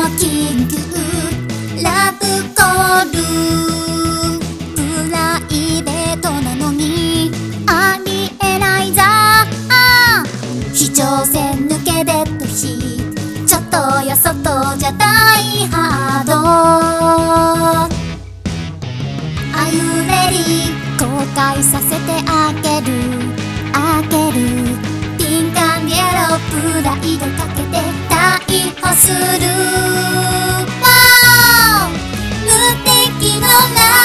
緊急ラブコール。プライベートなのにありえないざ。視聴線抜けデッドヒート、ちょっとやそっとじゃ大ハード。Are you ready？ 公開させてあげるピンク&イエロープライドかけて逮捕する。無敵のラ